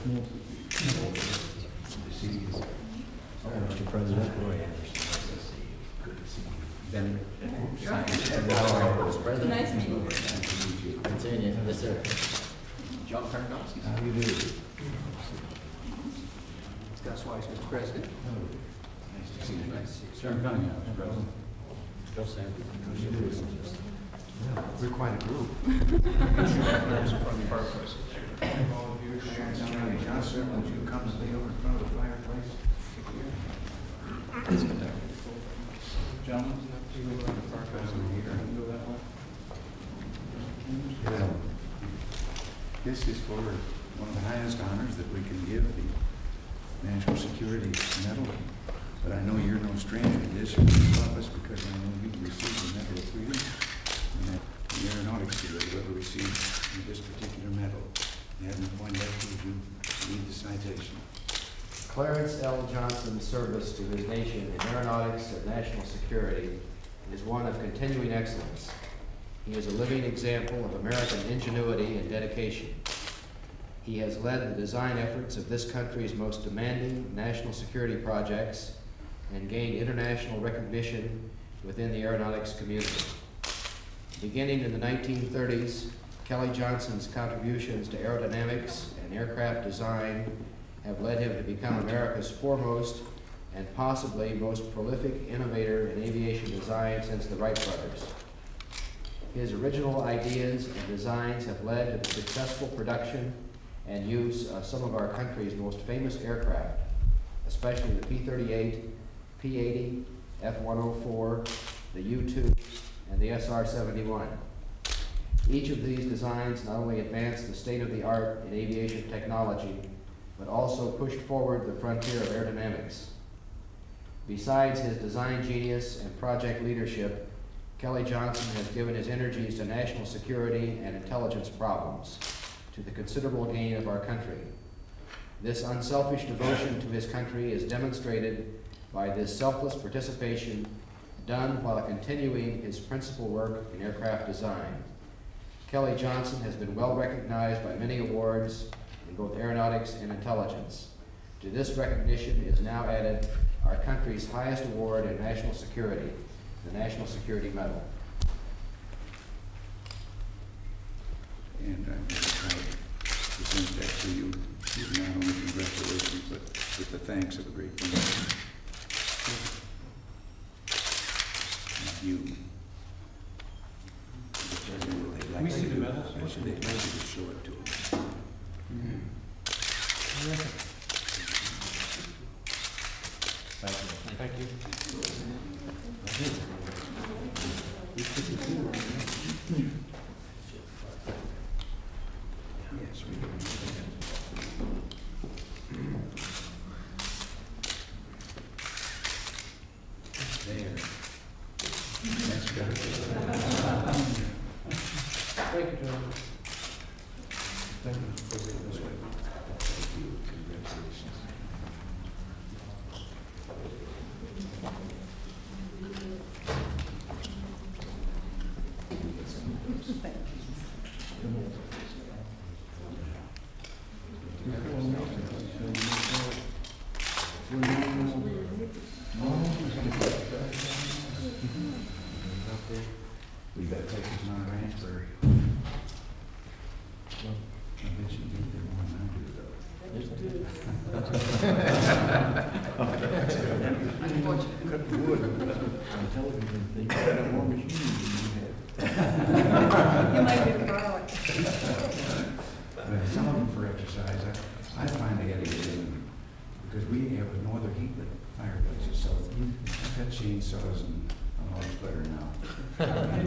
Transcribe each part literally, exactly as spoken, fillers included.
Mister President. Ben. Nice meeting you. Continue. Yes, sir. John Tarnowski. How do you do? Gus Weiss, Mister President. Nice to see you. Nice to see you, sir. Sir Cunningham, Mister President. Bill Sanders. How do you do? We're quite a group. Johnny Johnson, would you come and lay over in front of the fireplace? Gentlemen, you go around the fireplace over here and go that way. Well, this is for one of the highest honors that we can give, the National Security Medal. But I know you're no stranger to this in this office because I know you received the Medal of Freedom. And that the aeronautics dealer whoever received this particular medal. You have me pointed out to you, read the citation. Clarence L. Johnson's service to his nation in aeronautics and national security is one of continuing excellence. He is a living example of American ingenuity and dedication. He has led the design efforts of this country's most demanding national security projects and gained international recognition within the aeronautics community. Beginning in the nineteen thirties, Kelly Johnson's contributions to aerodynamics and aircraft design have led him to become America's foremost and possibly most prolific innovator in aviation design since the Wright brothers. His original ideas and designs have led to the successful production and use of some of our country's most famous aircraft, especially the P thirty-eight, P eighty, F one oh four, the U two, and the S R seventy-one. Each of these designs not only advanced the state-of-the-art in aviation technology, but also pushed forward the frontier of aerodynamics. Besides his design genius and project leadership, Kelly Johnson has given his energies to national security and intelligence problems, to the considerable gain of our country. This unselfish devotion to his country is demonstrated by this selfless participation done while continuing his principal work in aircraft design. Kelly Johnson has been well recognized by many awards in both aeronautics and intelligence. To this recognition is now added our country's highest award in national security, the National Security Medal. And I'm going to try to present that to you, not only congratulations, but with the thanks of a great friend. Not you. Like We see the medals. I should like you to show it to them. Mm-hmm. Thank you. Yes, we do. There. That's better. Thank you, John. Thank you for being this way. Thank you. Congratulations. We got Texas Mountain Ranch Prairie. I bet you think they want to do though. Cut the wood. On television, they got a more machine than you have. You might be borrowing. But some of them for exercise, I, I find they gotta get in, because we have no other heat but fireplaces, so I've got chainsaws and I'm always better now. Thank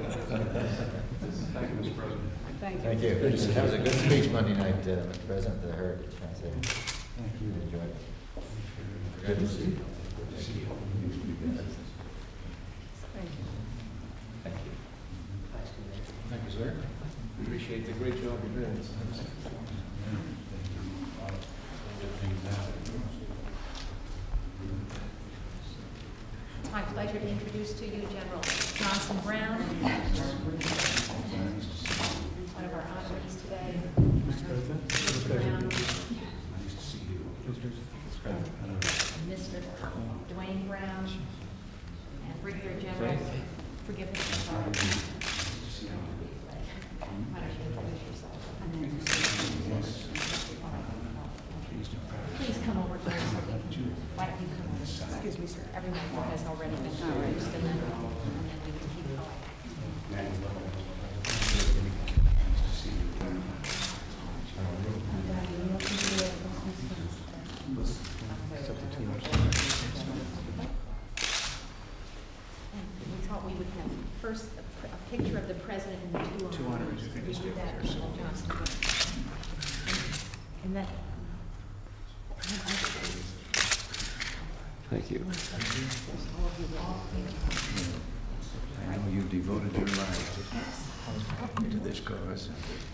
you, Mister President. Thank you. Thank you. That was a good speech Monday night, uh, Mister President, that I heard. I say, Thank you. enjoyed it. Good to see you. Good to see you. Thank you. Thank you. Thank you, sir. Appreciate the great job you're doing. It's my pleasure to introduce to you General Johnson Brown. one of our honorees today. Mister President. Mister Brown, Nice to see you. and Mister Dwayne Brown, and Brigadier General, forgive me, I'm sorry. Why don't you introduce yourself? Please come over to us. Why don't you come over? Excuse me, sir. Everyone has already been introduced, and then, and then we can keep going. And we thought we would have first a, a picture of the president and the two Two honorees. honorees. We do that, Mister Johnson. And then. Thank you. I know you've devoted your life to this cause.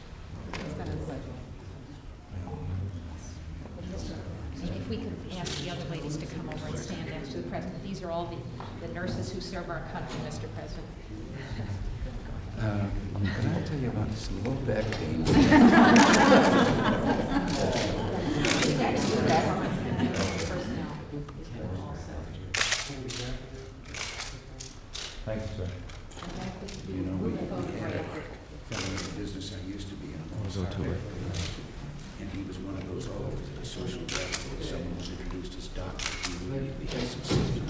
And if we could ask the other ladies to come over and stand next to the president. These are all the, the nurses who serve our country, Mister President. Uh, Can I tell you about this low back pain? Thank you, sir. You know, we we had a fellow in the business I used to be in. Also to it. And he was one of those all over the social media. Someone was introduced as doctor. He really had some symptoms.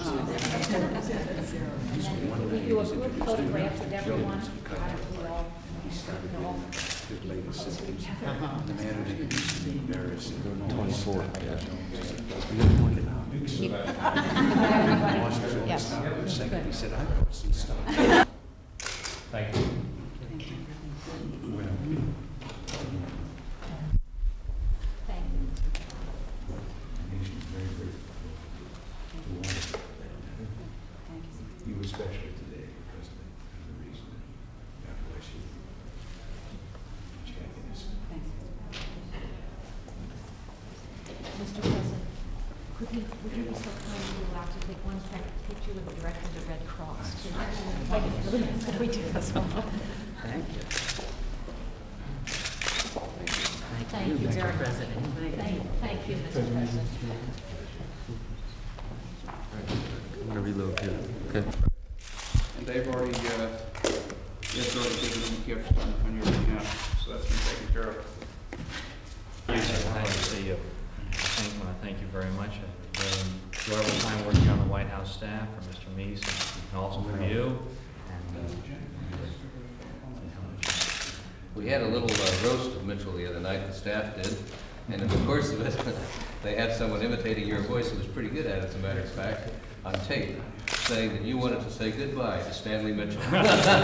We do a group photograph with everyone. We all, He started we all with his latest symptoms. The man who didn't used to be embarrassing. Twenty-four, yeah. Yes. The second, he said, I brought some stuff. Thank you. Well, Thank you. the nation is very grateful to one. You especially today, President, for the reason. God bless you. Champions. Mister President, could we, would you be so kind to be allowed to take one quick picture with the director of the Red Cross? Could we do this one? Thank you. Thank you, Mister very much. President. Thank, thank you, Mister President. I'm gonna reload here. Okay. And they've already, uh, they've already given them gifts on, on your behalf, so that's been taken care of. Nice to see you. I want to thank you very much. I had a very enjoyable time working on the White House staff, for Mister Meese, and also for you. And, uh, We had a little uh, roast of Mitchell the other night, the staff did, and in the course of it, they had someone imitating your voice who was pretty good at it, as a matter of fact, on tape, saying that you wanted to say goodbye to Stanley Mitchell. It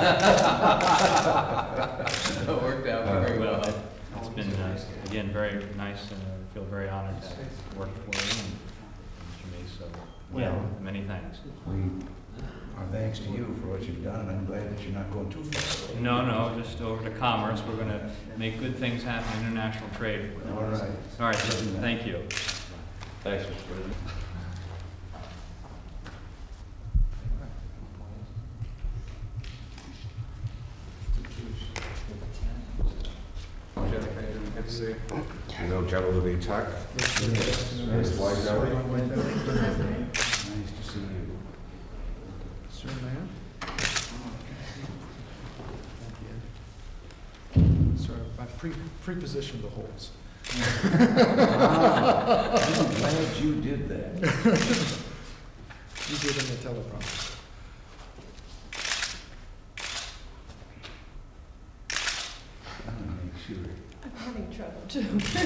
worked out very well. It's been, uh, again, very nice, and I feel very honored to work for you and Mister Meese, so, well, many thanks. We, our thanks to you for what you've done, and I'm glad that you're not going too far. No, no, just over to commerce. We're going to make good things happen in international trade. All right. All right, so thank you. Thanks, Mister President. Good to see you. You know General Lee Tuck? His wife, Ellie? Nice to see you. Sir, ma'am? Sir, I pre, pre-positioned the holes. I'm glad you did that. You did in the teleprompter. I'm gonna make sure. I'm having trouble too.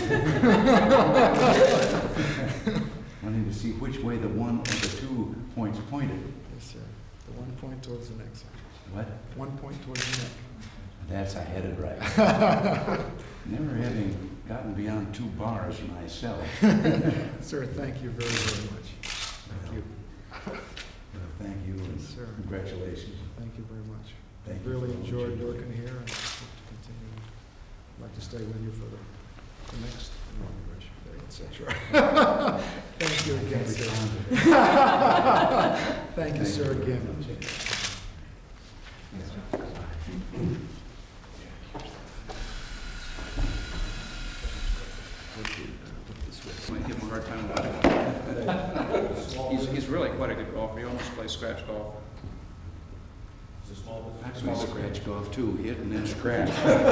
Wanting to see which way the one or the two points pointed. Yes, sir. The one point towards the neck, sir. What? One point towards the neck. That's I had it right. Never having gotten beyond two bars myself. Sir, thank you very, very much. Thank you. Well, thank you and Yes, sir. congratulations. Thank you very much. Thank I've you really for what enjoyed you do. working here and hope to continue. I'd like to stay with you for the, the next inauguration day, et cetera. Thank you again, sir. Thank you, sir, again. hard time with it. He's, he's really quite a good golfer. He almost plays scratch golf. I play scratch golf too, hit and then scratch.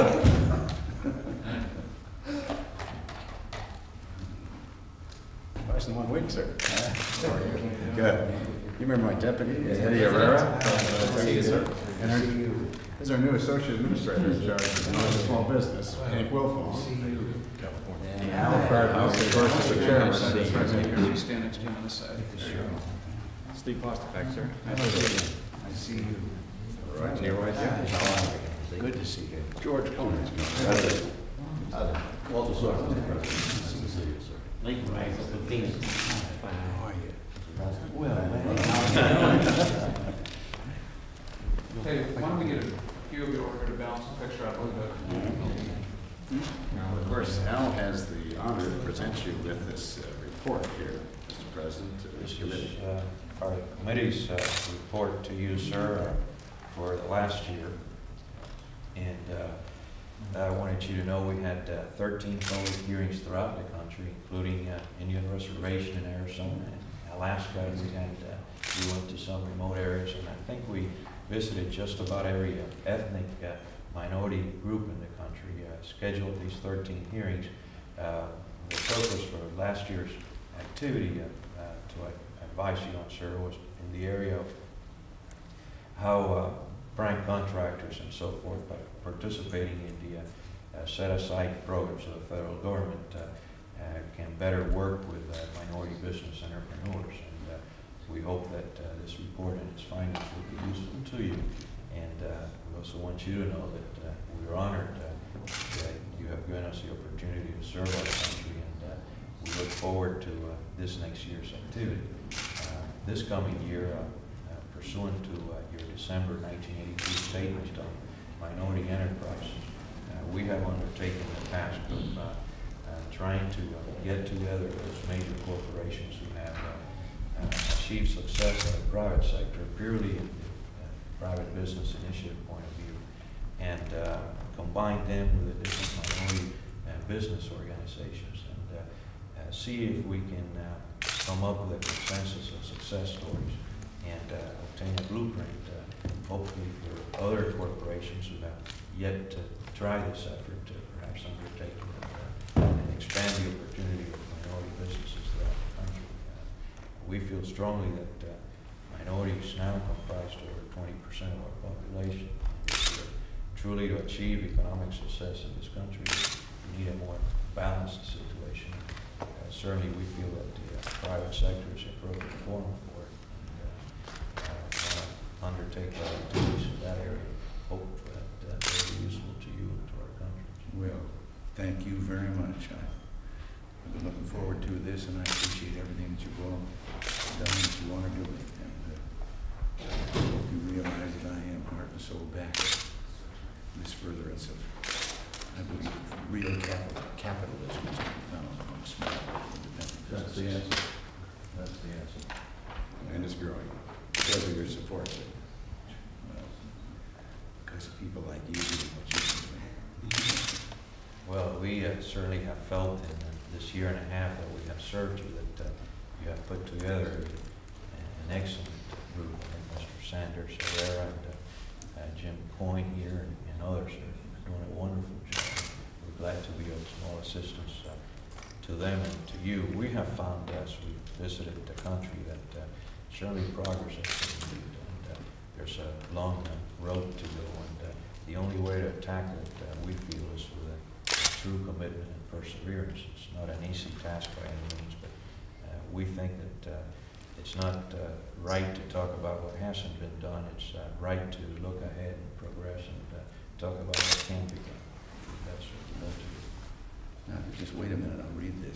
Twice in one week, sir. Good. You remember my deputy, Eddie Herrera? See you, sir. And our, he's our new associate administrator in charge of small business, Hank Wilfong. And Al Cardinal, of course, is the chairman. Please stand next to him on this side. Steve Postapek, sir. I see you. Right to your right, yeah. Good to see you. George Cohen. Walter Sawyer. How are you? Well, Hey, why don't we get a few of you over here to balance the picture out a little bit? Now, of course, Al has the honor to present you with this uh, report here, Mister President. to This this committee. is uh, our committee's uh, report to you, sir, uh, for the last year. And uh, I wanted you to know we had uh, thirteen public hearings throughout the country, including uh, Indian Reservation in Arizona and Alaska. We had, uh, we went to some remote areas, and I think we visited just about every uh, ethnic uh, minority group in the country, uh, scheduled these thirteen hearings. Uh, the purpose for last year's activity uh, uh, to advise you on, sir, was in the area of how uh, prime contractors and so forth, by participating in the uh, uh, set-aside programs of the federal government, uh, uh, can better work with uh, minority business entrepreneurs. And uh, we hope that uh, this report and its findings will be useful to you. And uh, we also want you to know that uh, we're honored uh, that you have given us the opportunity to serve our country, and uh, we look forward to uh, this next year's activity. Uh, this coming year, uh, uh, pursuant to uh, your December nineteen eighty-two statement on minority enterprise, uh, we have undertaken the task of uh, uh, trying to uh, get together those major corporations who have uh, uh, achieved success in the private sector, purely in the uh, private business initiative point of view, and uh, combine them with the different minority uh, business organizations, and uh, uh, see if we can uh, come up with a consensus of success stories and uh, obtain a blueprint, uh, hopefully for other corporations who have yet to try this effort to perhaps undertake it, uh, and expand the opportunity of minority businesses throughout the country. Uh, we feel strongly that uh, minorities now comprise over twenty percent of our population. Truly, to achieve economic success in this country, we need a more balanced situation. Uh, certainly, we feel that the uh, private sector is the appropriate forum for it. And, uh, uh, want to undertake our activities in that area. Hope that uh, they'll be useful to you and to our country. Well, thank you very much. I- I've been looking forward to this, and I appreciate everything that you've all done that you want to do. And uh, I hope you realize that I am heart and soul back at this furtherance of, I believe, real capital, capitalism is to be found among small independent That's the businesses. answer. That's the answer. And it's growing because of your support, sir. Well, because of people like you doing what you do. Well, we uh, certainly have felt in uh, this year and a half that we have served you that uh, you have put together an excellent group. I think Mister Sanders Herrera and uh, uh, Jim Coyne here and, and others are doing a wonderful job. We're glad to be of small assistance uh, to them and to you. We have found as we visited the country that uh, certainly progress has been made, and uh, there's a long uh, road to go, and uh, the only way to tackle it, uh, we feel, is with a true commitment and perseverance. It's not an easy task by any means, but uh, we think that uh, it's not uh, right to talk about what hasn't been done. It's uh, right to look ahead and progress and uh, talk about what can be done. That's what we'd love to do. Now, just wait a minute, I'll read this.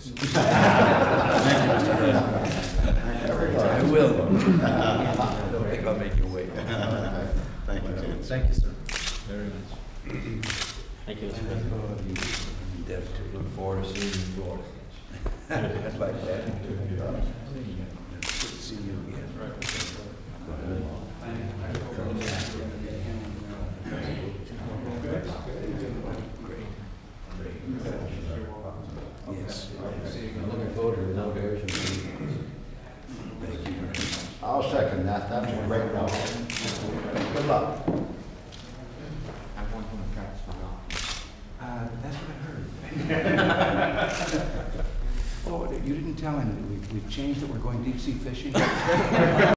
I I will. I don't think I'll make you wait. Thank you, James. Thank you, sir. Very much. Thank you. I think all of you endeavor to Look forward to seeing you in Florida. I'd like that. Good to see you again. Yes. I'm looking forward to the inauguration. I'll second that. That's a great note. Good luck. I'm one from the tracks for now. Uh, that's what I heard. Oh, you didn't tell him that we've, we've changed it, we're going deep sea fishing?